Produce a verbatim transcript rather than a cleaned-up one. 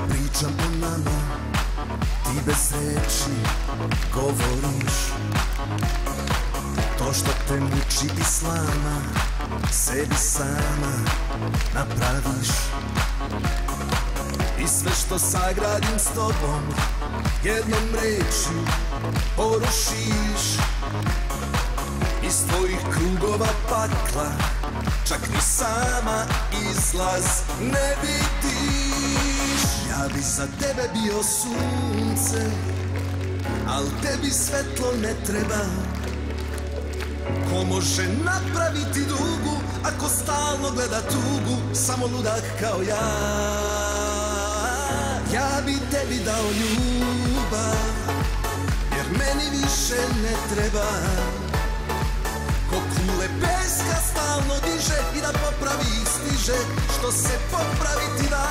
pričam o nama, ti bez reči govoriš. To što te muči islama, sebi sama napraviš. I sve što sagradim s tobom, jednom reči porušiš. Iz tvojih krugova pakla, čak ni sama izlaz ne vidiš. Ja bi za tebe bio sunce, al tebi svetlo ne treba. Ko može napraviti dugu, ako stalno gleda tugu, samo ludak kao ja. Ja bi tebi dao ljubav, jer meni više ne treba. Ko kule peska stalno diže i da popravi stiže, što se popraviti da.